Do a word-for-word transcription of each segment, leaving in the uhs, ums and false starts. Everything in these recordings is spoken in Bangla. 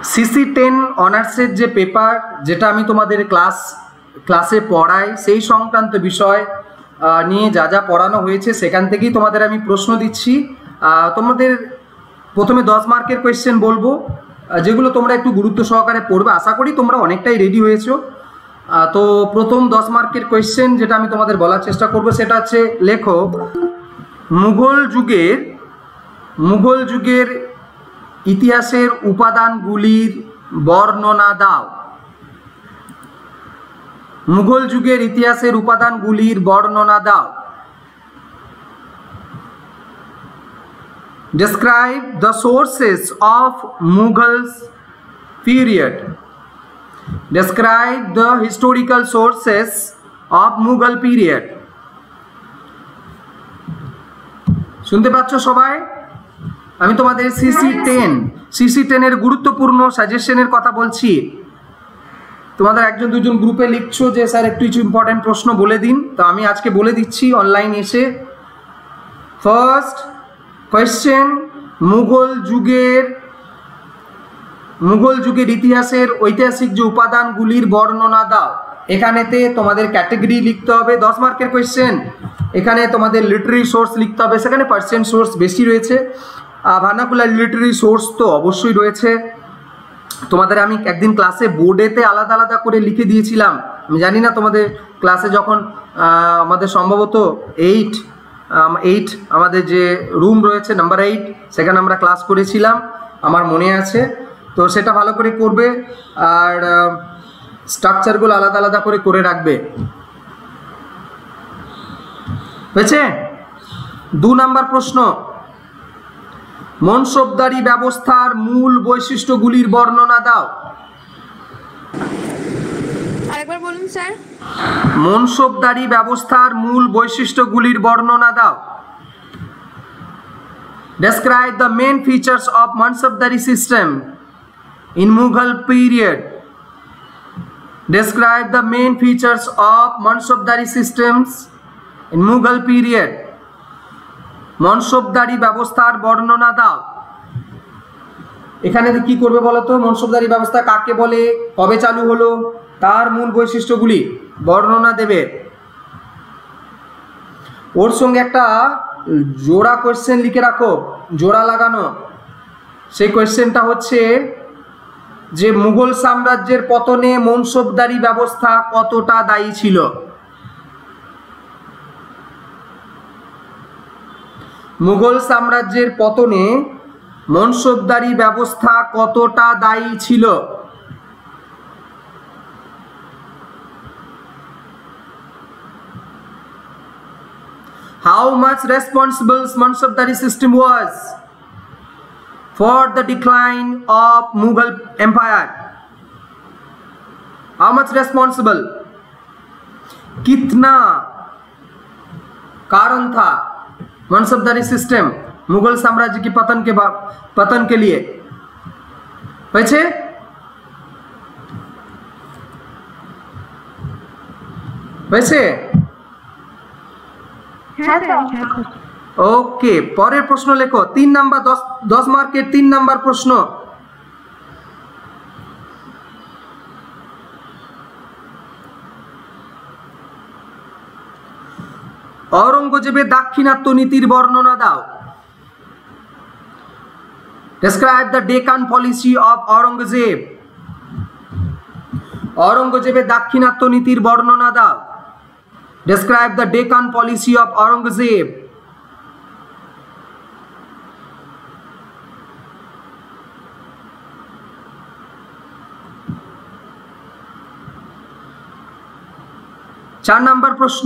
সিসি টেন অনার্সের যে পেপার যেটা আমি তোমাদের ক্লাস ক্লাসে পড়াই সেই সংক্রান্ত বিষয় নিয়ে যা যা পড়ানো হয়েছে সেখান থেকেই তোমাদের আমি প্রশ্ন দিচ্ছি। তোমাদের প্রথমে দশ মার্কের কোয়েশ্চেন বলবো, যেগুলো তোমরা একটু গুরুত্ব সহকারে পড়বে। আশা করি তোমরা অনেকটাই রেডি হয়েছো। তো প্রথম দশ মার্কের কোয়েশ্চেন যেটা আমি তোমাদের বলার চেষ্টা করব সেটা হচ্ছে, লেখো মুঘল যুগের মুঘল যুগের ইতিহাসের উপাদানগুলির বর্ণনা দাও। মুঘল যুগের ইতিহাসের উপাদানগুলির বর্ণনা দাও। Describe the sources of Mughals period. Describe the historical sources of Mughal period. শুনতে পাচ্ছ সবাই? আমি তোমাদের সিসি টেন সিসি টেনের গুরুত্বপূর্ণ সাজেশনের কথা বলছি। তোমাদের একজন দুজন গ্রুপে লিখছো যে স্যার একটু কিছু ইম্পর্টেন্ট প্রশ্ন বলে দিন, তো আমি আজকে বলে দিচ্ছি অনলাইন এসে। ফার্স্ট কোয়েশ্চেন, মুঘল যুগের মুঘল যুগের ইতিহাসের ঐতিহাসিক যে উপাদানগুলির বর্ণনা দাও। এখানেতে তোমাদের ক্যাটেগরি লিখতে হবে, দশ মার্কের কোয়েশ্চেন। এখানে তোমাদের লিটারি সোর্স লিখতে হবে, সেখানে পার্সেন্ট সোর্স বেশি রয়েছে। ভার্নাকুলার লিটারি সোর্স তো অবশ্যই রয়েছে। তোমাদের আমি একদিন ক্লাসে বোর্ডেতে আলাদা আলাদা করে লিখে দিয়েছিলাম। আমি জানি না তোমাদের ক্লাসে যখন আমাদের সম্ভবত এইট এইট আমাদের যে রুম রয়েছে নাম্বার এইট, সেখানে আমরা ক্লাস করেছিলাম, আমার মনে আছে। তো সেটা ভালো করে করবে আর স্ট্রাকচারগুলো আলাদা আলাদা করে করে রাখবে, হয়েছে? দু নাম্বার প্রশ্ন, মনসবদারি ব্যবস্থার মূল বৈশিষ্ট্যগুলির বর্ণনা দাও। আরেকবার বলুন স্যার। মনসবদারি ব্যবস্থার মূল বৈশিষ্ট্যগুলির বর্ণনা দাও। Describe the main features of Mansabdari system in Mughal period. Describe the main features of Mansabdari systems in Mughal period. মনসবদারি ব্যবস্থার বর্ণনা দাও। এখানে কি করবে বলো তো? মনসবদারি ব্যবস্থা কাকে বলে, কবে চালু হলো, তার মূল বৈশিষ্ট্যগুলি বর্ণনা দেবে। ওর সঙ্গে একটা জোড়া কোয়েশ্চেন লিখে রাখো, জোড়া লাগানো। সেই কোয়েশ্চেনটা হচ্ছে যে মুঘল সাম্রাজ্যের পতনে মনসবদারি ব্যবস্থা কতটা দায়ী ছিল। মুঘল সাম্রাজ্যের পতনে মনসবদারি ব্যবস্থা কতটা দায়ী ছিল? How much responsible Mansabdari system was for the decline of Mughal Empire? How much responsible? कितना कारण था मनसबदारी सिस्टम मुगल साम्राज्य की पतन के बाद पतन के लिए? হয়েছে? হয়েছে? ওকে, পরের প্রশ্ন লেখো। তিন নাম্বার দশ দশ মার্কের তিন নাম্বার প্রশ্ন, औरंगजेबेर दाक्षिणात्य नीतिर बर्णना दाओ। Describe the Deccan policy of Aurangzeb. औरंगजेबेर दाक्षिणात्य नीतिर बर्णना दाओ। Describe the Deccan policy of Aurangzeb. চার নাম্বার প্রশ্ন,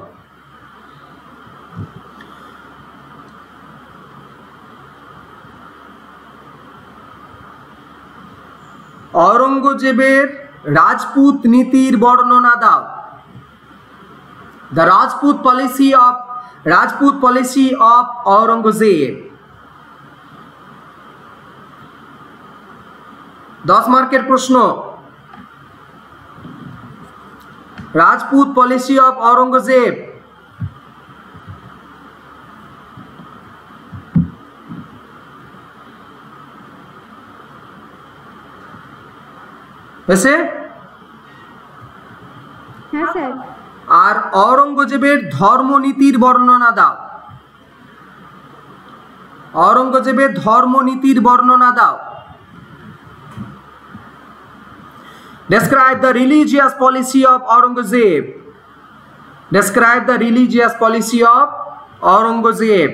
औरंगजेबेर राजपूत नीतिर बर्णना दाओ। The Rajput policy of Rajput policy of Aurangzeb. दस मार्केर प्रश्न, राजपूत पॉलिसी ऑफ औरंगजेब। হয়েছে? হ্যাঁ স্যার। আর औरंगजेबेर ধর্মনীতির বর্ণনা দাও। औरंगजेबेर ধর্মনীতির বর্ণনা দাও। Describe the religious policy of Aurangzeb. Describe the religious policy of Aurangzeb.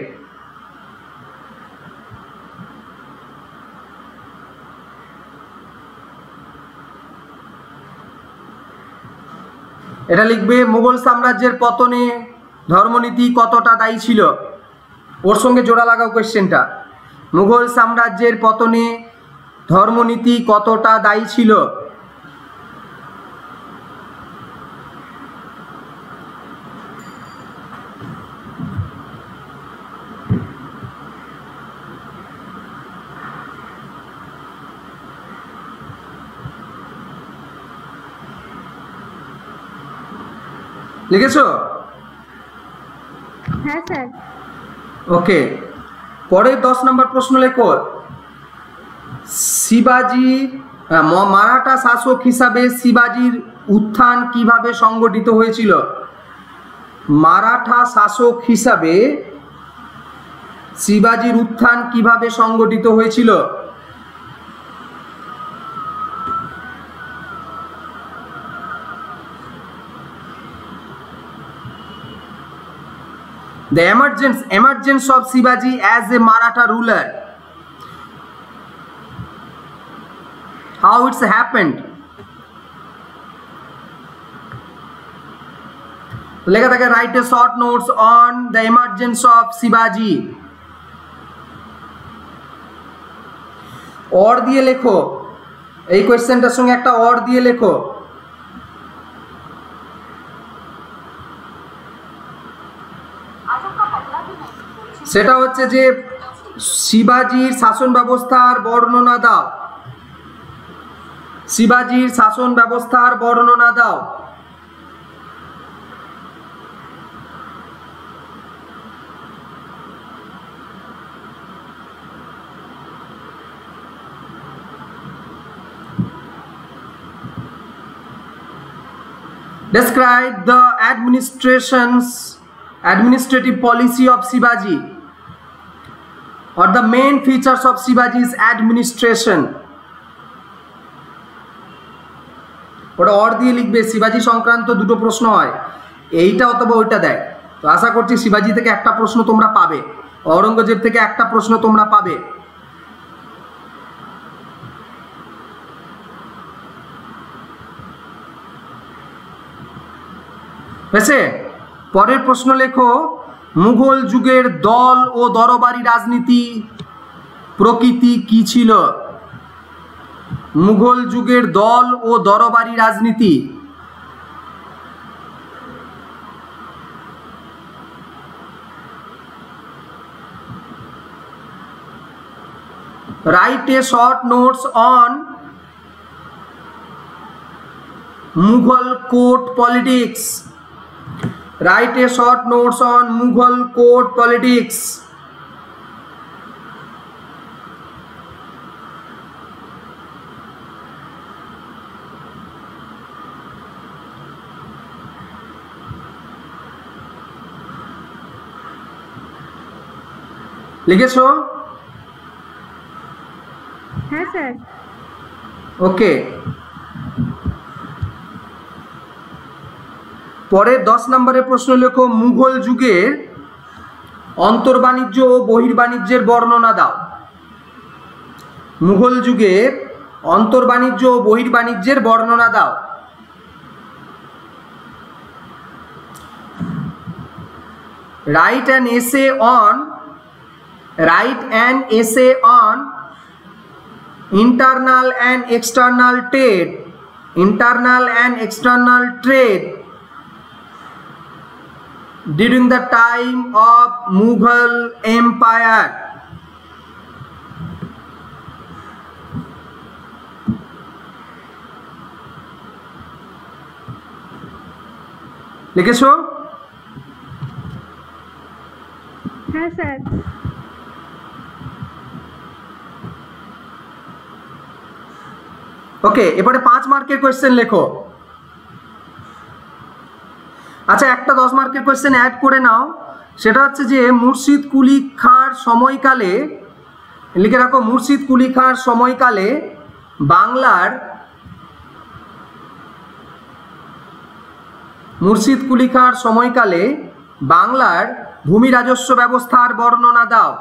এটা লিখবে মুঘল সাম্রাজ্যের পতনে ধর্মনীতি কতটা দায়ী ছিল। ওর সঙ্গে জোড়া লাগাও কোশ্চেনটা। মুঘল সাম্রাজ্যের পতনে ধর্মনীতি কতটা দায়ী ছিল। লিখেছো? হ্যাঁ স্যার। ওকে, পরের দশ নম্বর প্রশ্ন লেখো। শিবাজি মারাঠা শাসক হিসাবে শিবাজির উত্থান কিভাবে সংগঠিত হয়েছিল? মারাঠা শাসক হিসাবে শিবাজির উত্থান কিভাবে সংগঠিত হয়েছিল? The emergence emergence of Shivaji as a Maratha ruler. How it's happened? লেখা থাকে write a short notes on the emergence of Shivaji. or দিয়ে লেখো, এই কোশ্চেনটার সঙ্গে একটা or দিয়ে লেখো। সেটা হচ্ছে যে শিবাজির শাসন ব্যবস্থার বর্ণনা দাও। শিবাজির শাসন ব্যবস্থার বর্ণনা দাও। Describe the administration's administrative policy of Shivaji or the main features of Shivaji's administration. ওটা অর দিয়ে লিখবে। শিবাজি সংক্রান্ত দুটো প্রশ্ন হয়, এইটা অথবা ওইটা দেয়। তো আশা করছি শিবাজি থেকে একটা প্রশ্ন তোমরা পাবে, औरंगजेब থেকে একটা প্রশ্ন তোমরা পাবে। হয়েছে? পরের প্রশ্ন লেখো, মুঘল যুগের দল ও দরবারি রাজনীতি প্রকৃতি কি ছিল? মুঘল যুগের দল ও দরবারি রাজনীতি। Write a short notes on Mughal court politics. Write a short notes on Mughal court politics. লিখেছো? হ্যাঁ স্যার। ওকে, পরে দশ নম্বরের প্রশ্ন লেখো, মুঘল যুগের অন্তর্বাণিজ্য ও বহির্বাণিজ্যের বর্ণনা দাও। মুঘল যুগের অন্তর্বাণিজ্য ও বহির্বাণিজ্যের বর্ণনা দাও। Write an essay on write an essay on internal and external trade internal and external trade during the time of Mughal Empire. লিখেছো? হ্যাঁ স্যার। ওকে, এবারে পাঁচ মার্কের কোয়েশ্চেন লেখো। আচ্ছা, একটা দশ মার্কের কোয়েশ্চেন অ্যাড করে নাও, সেটা হচ্ছে যে মুর্শিদ কুলি খাঁর সময়কালে, লিখে রাখো, মুর্শিদ কুলি খাঁর সময়কালে বাংলার মুর্শিদ কুলি খাঁর সময়কালে বাংলার ভূমি রাজস্ব ব্যবস্থার বর্ণনা দাও।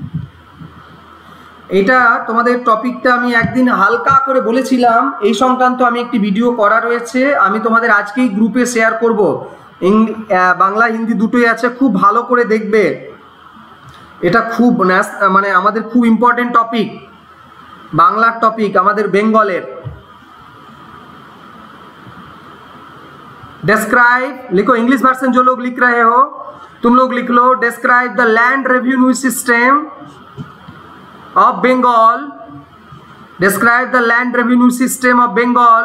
এটা তোমাদের টপিকটা আমি একদিন হালকা করে বলেছিলাম, এই সংক্রান্ত আমি একটি ভিডিও করা রয়েছে, আমি তোমাদের আজকেই গ্রুপে শেয়ার করব। বাংলা হিন্দি দুটোই আছে, খুব ভালো করে দেখবে। এটা খুব মানে আমাদের খুব ইম্পর্টেন্ট টপিক, বাংলার টপিক, আমাদের বেঙ্গলের। डिस्क्राइब लिखो, इंग्लिश वर्जन जो लोग लिख रहे हो तुम लोग लिख लो, describe the land revenue system of Bengal, describe the land revenue system of Bengal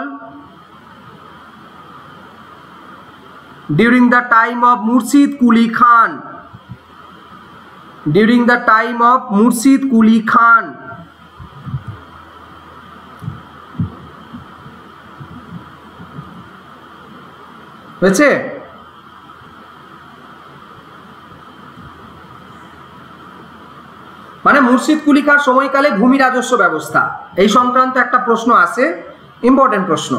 during the time of Murshid Quli Khan, during the time of Murshid Quli Khan. হয়েছে? মানে মুর্শিদ কুলি খাঁর সময়কালে ভূমি রাজস্ব ব্যবস্থা, এই সংক্রান্ত একটা প্রশ্ন আছে, ইম্পর্টেন্ট প্রশ্ন।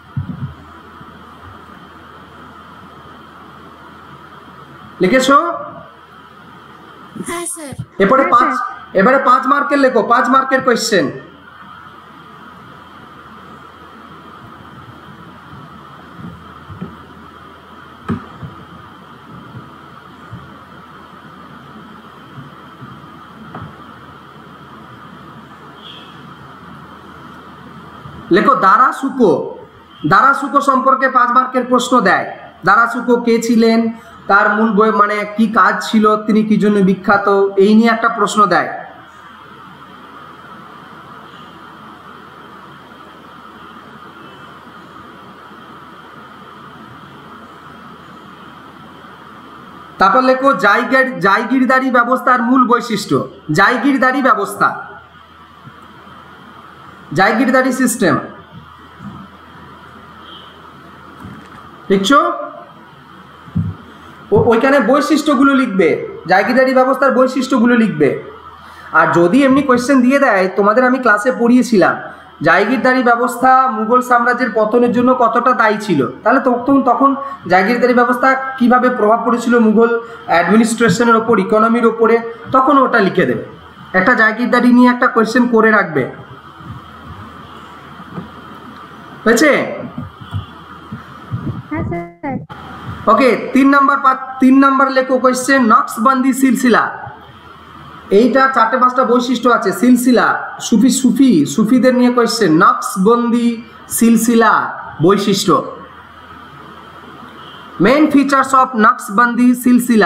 লিখেছো? হ্যাঁ স্যার। এবারে পাঁচ এবারে পাঁচ মার্কের লেখো, পাঁচ মার্কের কোয়েশ্চেন। লেখো দারাসুকো, দারাসুকো সম্পর্কে পাঁচ মার্কের প্রশ্ন দেয়। দারাসুকো কে ছিলেন, তার মূল বই মানে কি কাজ ছিল, তিনি কি জন্য বিখ্যাত, এই নিয়ে একটা প্রশ্ন দেয়। তারপর লেখো জায়গির জায়গিরদারি ব্যবস্থার মূল বৈশিষ্ট্য, জায়গিরদারি ব্যবস্থা, জায়গিরদারি সিস্টেম। লিখছো? ওইখানে বৈশিষ্ট্যগুলো লিখবে, জায়গিরদারি ব্যবস্থার বৈশিষ্ট্যগুলো লিখবে। আর যদি এমনি কোয়েশ্চেন দিয়ে দেয়, তোমাদের আমি ক্লাসে পড়িয়েছিলাম জায়গিরদারি ব্যবস্থা মুঘল সাম্রাজ্যের পতনের জন্য কতটা দায়ী ছিল, তাহলে তখন তখন জায়গিরদারি ব্যবস্থা কিভাবে প্রভাব পড়েছিল মুঘল অ্যাডমিনিস্ট্রেশনের ওপর, ইকোনমির ওপরে, তখন ওটা লিখে দেবে। একটা জায়গিরদারি নিয়ে একটা কোয়েশ্চেন করে রাখবে, হয়েছে? হ্যাঁ স্যার। ওকে, তিন নাম্বার তিন নাম্বার লেখো কোয়েশ্চেন, নকশবন্দি সিলসিলা। এইটা চারটে পাঁচটা বৈশিষ্ট্য আছে। সিলসিলা, সুফি সুফি সুফিদের নিয়ে কোয়েশ্চেন, নকশবন্দি সিলসিলা বৈশিষ্ট্য। Main features of Naqshbandi Silsila,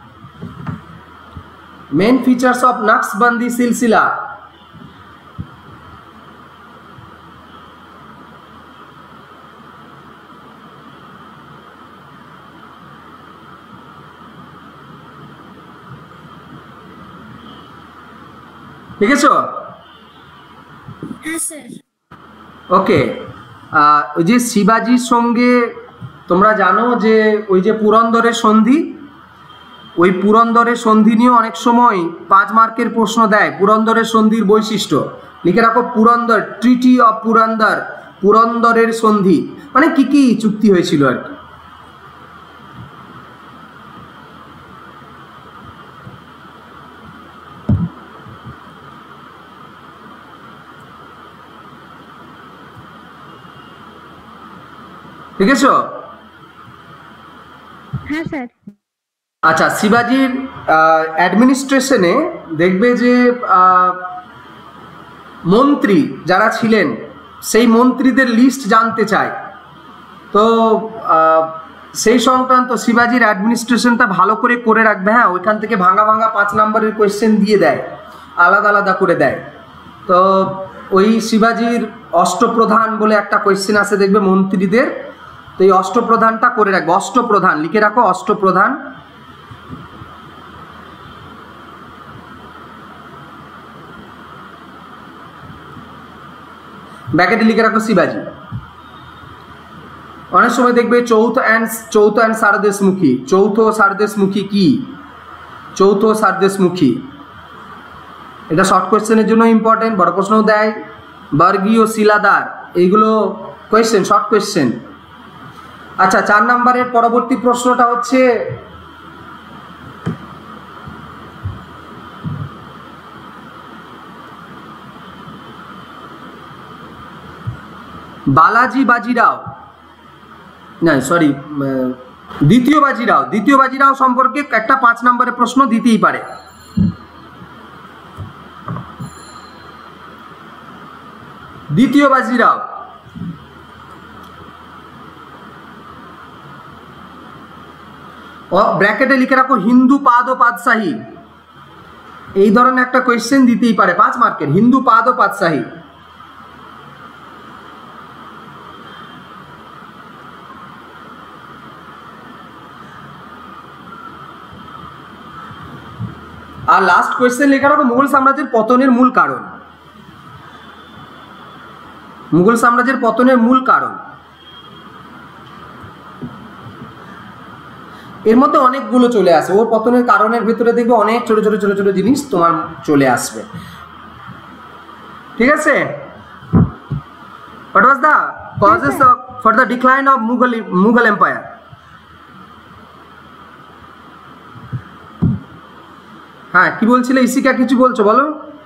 main features of Naqshbandi সিলসিলা। ঠিক আছে? হ্যাঁ স্যার। ওকে, ওই যে শিবাজির সঙ্গে তোমরা জানো যে ওই যে পুরন্দরের সন্ধি, ওই পুরন্দরের সন্ধি নিয়ে অনেক সময় পাঁচ মার্কের প্রশ্ন দেয়। পুরন্দরের সন্ধির বৈশিষ্ট্য লিখে রাখো, পুরন্দর, ট্রিটি অফ পুরন্দর, পুরন্দরের সন্ধি মানে কি কি চুক্তি হয়েছিল আর কি। ঠিক আছে? হ্যাঁ স্যার। আচ্ছা, শিবাজির অ্যাডমিনিস্ট্রেশনে দেখবে যে মন্ত্রী যারা ছিলেন সেই মন্ত্রীদের লিস্ট জানতে চায়। তো সেই সংক্রান্ত শিবাজির অ্যাডমিনিস্ট্রেশনটা ভালো করে করে রাখবে। হ্যাঁ, ওইখান থেকে ভাঙা ভাঙা পাঁচ নাম্বারের কোয়েশ্চেন দিয়ে দেয়, আলাদা আলাদা করে দেয়। তো ওই শিবাজির অষ্টপ্রধান বলে একটা কোয়েশ্চেন আছে দেখবে মন্ত্রীদের, তো এই অষ্টপ্রধানটা করে রাখবে। অষ্টপ্রধান লিখে রাখো, অষ্টপ্রধান। ব্র্যাকেটে লিখে রাখো শিবাজি। অনেক সময় দেখবে চৌথ অ্যান্ড চৌথ অ্যান্ড সারদেশমুখী, চৌথ সারদেশমুখী কি? চৌথ সারদেশমুখী, এটা শর্ট কোয়েশ্চেনের জন্য ইম্পর্টেন্ট, বড় প্রশ্নও দেয়। বর্গীয় শিলাদার, এইগুলো কোয়েশ্চেন, শর্ট কোয়েশ্চেন। আচ্ছা, চার নম্বরের পরবর্তী প্রশ্নটা হচ্ছে বালাজি বাজিরাও, না সরি দ্বিতীয় বাজিরাও, দ্বিতীয় বাজিরাও সম্পর্কে একটা পাঁচ নম্বরের প্রশ্ন দিতেই পারে। দ্বিতীয় বাজিরাও, ব্র্যাকেটে লিখে রাখো হিন্দু পাদ ও পাদশাহী, এই ধরনের একটা কোয়েশ্চেন দিতেই পারে পাঁচ মার্কের, হিন্দু পাদ ও পাদশাহী। আর লাস্ট কোয়েশ্চেন লেখা রাখো মুঘল সাম্রাজ্যের পতনের মূল কারণ, মুঘল সাম্রাজ্যের পতনের মূল কারণ। এর মধ্যে অনেকগুলো চলে আসে, ওর পতনের কারণের ভিতরে দেখবে অনেক ছোট ছোট ছোট ছোট জিনিস তোমার চলে আসবে, ঠিক আছে? What was the causes of for the decline of Mughal Mughal Empire? হ্যাঁ, কি বলছিলে ইসিকা, কিছু বলছো বলো?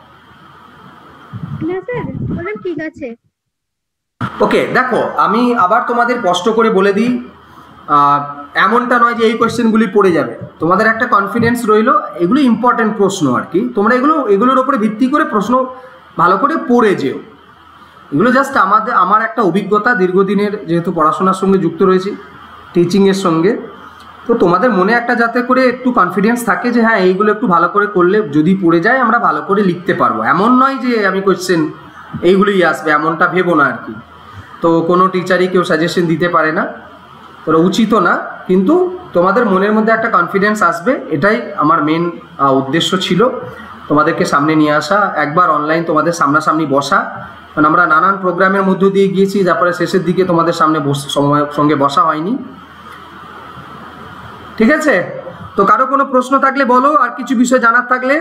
না স্যার, বলেন ঠিক আছে। ওকে, দেখো আমি আবার তোমাদের কষ্ট করে বলে দিই, এমনটা নয় যে এই কোয়েশ্চেনগুলি পড়ে যাবে, তোমাদের একটা কনফিডেন্স রইলো, এগুলো ইম্পর্টেন্ট প্রশ্ন আর কি, তোমরা এগুলো এগুলোর উপরে ভিত্তি করে প্রশ্ন ভালো করে পড়ে যেও। এগুলো জাস্ট আমাদের আমার একটা অভিজ্ঞতা, দীর্ঘদিনের যেহেতু পড়াশোনার সঙ্গে যুক্ত রয়েছি, টিচিংয়ের সঙ্গে, তো তোমাদের মনে একটা যাতে করে একটু কনফিডেন্স থাকে যে হ্যাঁ এইগুলো একটু ভালো করে করলে যদি পড়ে যায় আমরা ভালো করে লিখতে পারবো। এমন নয় যে আমি কোয়েশ্চেন এইগুলোই আসবে, এমনটা ভেবো না আর কি। তো কোনো টিচারই কেউ সাজেশন দিতে পারে না, তোরা উচিতও না, কিন্তু তোমাদের মনের মধ্যে একটা কনফিডেন্স আসবে, এটাই আমার মেন উদ্দেশ্য ছিল, তোমাদেরকে সামনে নিয়ে আসা, একবার অনলাইন তোমাদের সামনাসামনি বসা, কারণ আমরা নানান প্রোগ্রামের মধ্য দিয়ে গিয়েছি, তারপরে শেষের দিকে তোমাদের সামনে সময় সঙ্গে বসা হয়নি, ঠিক আছে? তো কারো কোনো প্রশ্ন থাকলে বলো, আর কিছু বিষয় জানার থাকলে।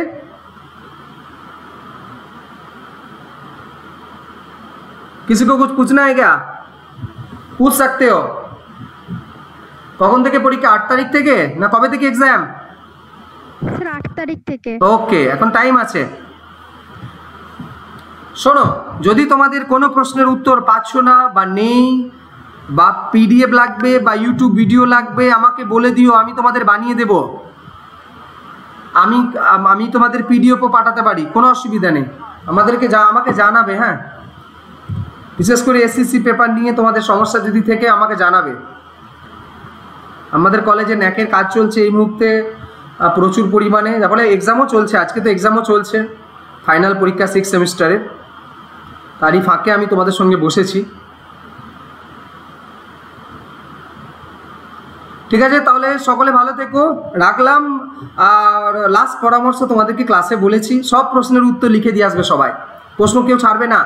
किसी को कुछ पूछना है क्या? पूछ सकते हो। কখন থেকে পরীক্ষা? আট তারিখ থেকে না কবে থেকে এক্সাম? স্যার আট তারিখ থেকে। ওকে, এখন টাইম আছে। শোনো, যদি তোমাদের কোনো প্রশ্নের উত্তর পাচ্ছ না বা নেই বা পিডিএফ লাগবে বা ইউটিউব ভিডিও লাগবে, আমাকে বলে দিও, আমি তোমাদের বানিয়ে দেব। আমি আমি তোমাদের পিডিএফও পাঠাতে পারি, কোনো অসুবিধা নেই। আমাদেরকে যা আমাকে জানাবে, হ্যাঁ, বিশেষ করে এসএসসি পেপার নিয়ে তোমাদের সমস্যা যদি থেকে আমাকে জানাবে। আমাদের কলেজে ন্যাকের কাজ চলছে এই মুহূর্তে প্রচুর পরিমাণে, তারপরে এক্সামও চলছে, আজকে তো এক্সামও চলছে, ফাইনাল পরীক্ষা সিক্স সেমিস্টারের, তারই ফাঁকে আমি তোমাদের সঙ্গে বসেছি। ঠিক আছে, তাহলে সকলে ভালো থেকো, রাখলাম। আর লাস্ট পরামর্শ তোমাদেরকে ক্লাসে বলেছি, সব প্রশ্নের উত্তর লিখে দিয়ে আসবে সবাই, প্রশ্ন কেউ ছাড়বে না।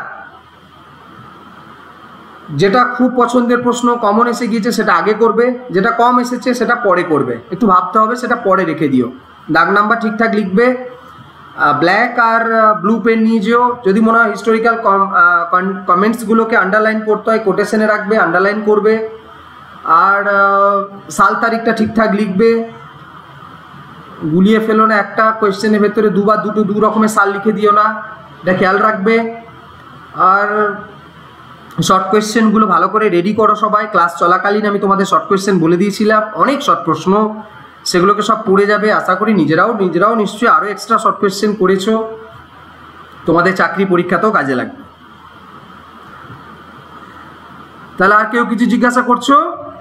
যেটা খুব পছন্দের প্রশ্ন কমন এসে গিয়েছে সেটা আগে করবে, যেটা কম এসেছে সেটা পরে করবে, একটু ভাবতে হবে, সেটা পরে রেখে দিও। দাগ নাম্বার ঠিকঠাক লিখবে, ব্ল্যাক আর ব্লু পেন নিয়ে যেও, যদি মনে হয় হিস্টোরিক্যাল কমেন্টসগুলোকে আন্ডারলাইন করতে হয় কোটেশনে রাখবে, আন্ডারলাইন করবে। আর সাল তারিখটা ঠিকঠাক লিখবে, গুলিয়ে ফেলো না, একটা কোয়েশ্চেনের ভেতরে দুবার দুটো দু রকমের সাল লিখে দিও না, এটা খেয়াল রাখবে। আর শর্ট কোয়েশ্চেনগুলো ভালো করে রেডি করো সবাই, ক্লাস চলাকালীন আমি তোমাদের শর্ট কোয়েশ্চেন বলে দিয়েছিলাম, অনেক শর্ট প্রশ্ন, সেগুলোকে সব পড়ে যাবে আশা করি। নিজেরাও নিজেরাও নিশ্চয়ই আরও এক্সট্রা শর্ট কোয়েশ্চেন করেছো, তোমাদের চাকরি পরীক্ষাতেও কাজে লাগবে। তাহলে আর কেউ কিছু জিজ্ঞাসা করছো?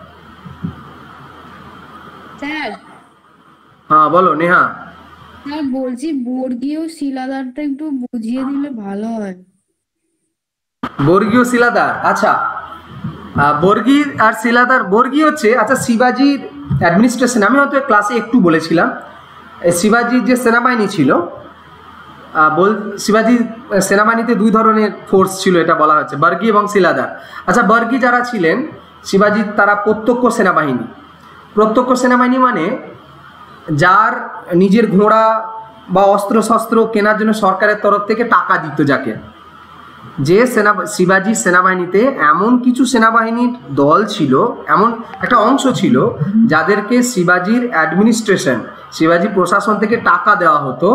স্যার, হ্যাঁ বলো নেহা। স্যার বলছি বর্গীয় শিলাদারটা একটু বুঝিয়ে দিলে ভালো হয়। বর্গীয় শিলাদার, আচ্ছা, বর্গী আর শিলাদার, বর্গী হচ্ছে, আচ্ছা শিবাজির অ্যাডমিনিস্ট্রেশন, আমি হয়তো ক্লাসে একটু বলেছিলাম, শিবাজির যে সেনাবাহিনী ছিল বল শিবাজি সেনাবাহিনীতে দুই ধরনের ফোর্স ছিল এটা বলা হচ্ছে, বর্গি এবং শিলাদার। আচ্ছা, বর্গি যারা ছিলেন শিবাজির তারা প্রত্যক্ষ সেনাবাহিনী। প্রত্যক্ষ সেনাবাহিনী মানে যার নিজের ঘোড়া বা অস্ত্র শস্ত্র কেনার জন্য সরকারের তরফ থেকে টাকা দিত যাকে, যে সেনা শিবাজি সেনাবাহিনীতে এমন কিছু সেনাবাহিনীর দল ছিল, এমন একটা অংশ ছিল যাদেরকে শিবাজির অ্যাডমিনিস্ট্রেশন, শিবাজি প্রশাসন থেকে টাকা দেওয়া হতো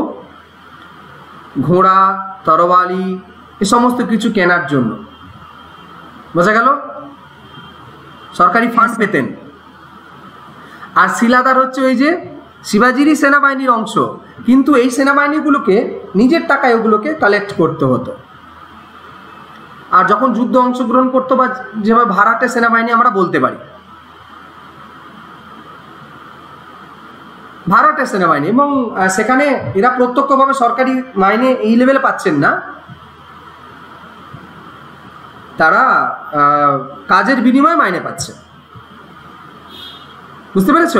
ঘোড়া তরবারি এ সমস্ত কিছু কেনার জন্য। বোঝা গেল? সরকারি ফান্ড পেতেন। আর শিলাদার হচ্ছে ওই যে শিবাজিরই সেনাবাহিনীর অংশ, কিন্তু এই সেনাবাহিনীগুলোকে নিজের টাকায় ওগুলোকে কালেক্ট করতে হতো। আর যখন যুদ্ধ অংশগ্রহণ করতো বা যেভাবে ভাড়াটে সেনাবাহিনী আমরা বলতে পারি, ভাড়াটে সেনাবাহিনী, এবং সেখানে এরা প্রত্যক্ষভাবে সরকারি মাইনে এই লেভেলে পাচ্ছেন না, তারা কাজের বিনিময়ে মাইনে পাচ্ছে। বুঝতে পেরেছ?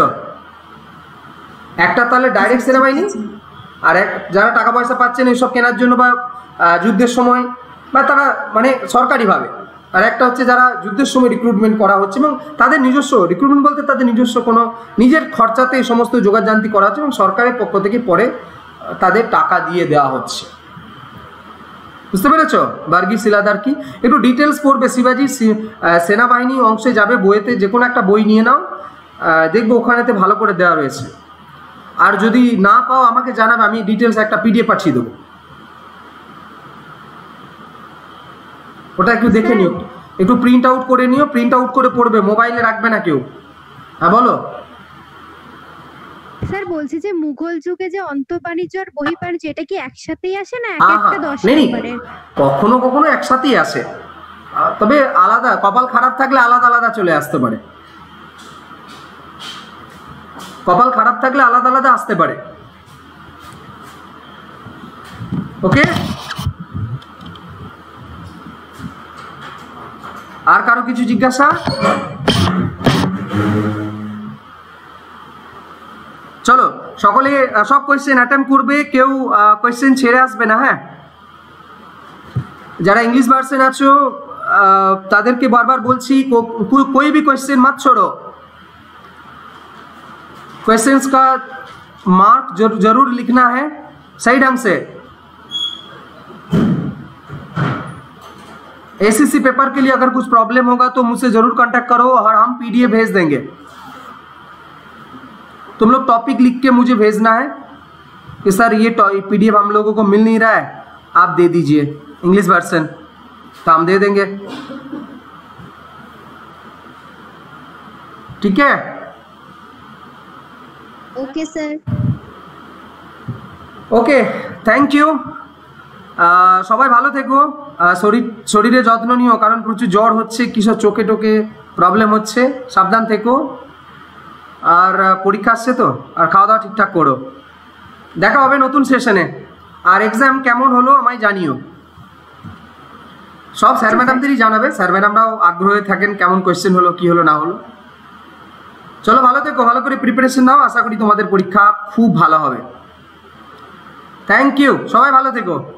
একটা তাহলে ডাইরেক্ট সেনাবাহিনী, আর এক যারা টাকা পয়সা পাচ্ছেন এইসব কেনার জন্য বা যুদ্ধের সময়, বা তারা মানে সরকারিভাবে, আর একটা হচ্ছে যারা যুদ্ধের সময় রিক্রুটমেন্ট করা হচ্ছে এবং তাদের নিজস্ব রিক্রুটমেন্ট বলতে তাদের নিজস্ব কোনো নিজের খরচাতে এই সমস্ত যোগাযান্তি করা হচ্ছে এবং সরকারের পক্ষ থেকে পরে তাদের টাকা দিয়ে দেওয়া হচ্ছে। বুঝতে পেরেছ বর্গি শিলাদার কি? একটু ডিটেলস পড়বে, শিবাজি সেনাবাহিনী অংশে যাবে বইয়েতে, যে কোনো একটা বই নিয়ে নাও, দেখবো ওখানেতে ভালো করে দেওয়া রয়েছে। আর যদি না পাও আমাকে জানাবে, আমি ডিটেলস একটা পিডিএফ পাঠিয়ে দেবো, ওটা একটু দেখে নিও, একটু প্রিন্ট আউট করে নিও, প্রিন্ট আউট করে পড়বে, মোবাইলে রাখবে না কেউ। হ্যাঁ বলো। স্যার বলছি যে মুঘল যুগে যে অন্তর্বাণিজ্য আর বহির্বাণিজ্য এটা কি একসাথেই আসে না এক একটা দশ নম্বরে? কখনো কখনো একসাথেই আসে, তবে আলাদা, কপাল খারাপ থাকলে আলাদা আলাদা চলে আসতে পারে, কপাল খারাপ থাকলে আলাদা আলাদা আসতে পারে। ওকে, আর কারো কিছু জিজ্ঞাসা? চলো সকলে সব কোয়েশ্চেন অ্যাটেম্প করবে, কেউ কোয়েশ্চেন ছেড়ে আসবে না। হ্যাঁ, যারা इंग्लिश ভার্সন আছো তাদেরকে বারবার বলছি कोई भी क्वेश्चन मत छोड़ो, क्वेश्चंस का मार्क जरूर लिखना है सही ढंग से। एसएससी पेपर के लिए अगर कुछ प्रॉब्लम होगा तो मुझसे जरूर कांटेक्ट करो और हम पीडीएफ भेज देंगे। तुम लोग टॉपिक लिख के मुझे भेजना है कि सर ये पीडीएफ हम लोगों को मिल नहीं रहा है, आप दे दीजिए इंग्लिश वर्जन, तो हम दे देंगे। ठीक है? Okay sir. Okay, thank you. সবাই ভালো থেকো, শরীর শরীরে যত্ন নিও, কারণ প্রচুর জ্বর হচ্ছে, কিসব চোখে টোকে প্রবলেম হচ্ছে, সাবধান থেকো। আর পরীক্ষা আসছে তো, আর খাওয়া দাওয়া ঠিকঠাক করো। দেখা হবে নতুন সেশনে। আর এক্সাম কেমন হলো আমায় জানিও, সব স্যার ম্যাডামদেরই জানাবে, স্যার ম্যাডামরাও আগ্রহে থাকেন কেমন কোয়েশ্চেন হলো, কি হলো না হলো। চলো ভালো থেকো, ভালো করে প্রিপারেশন নাও, আশা করি তোমাদের পরীক্ষা খুব ভালো হবে। থ্যাংক ইউ, সবাই ভালো থেকো।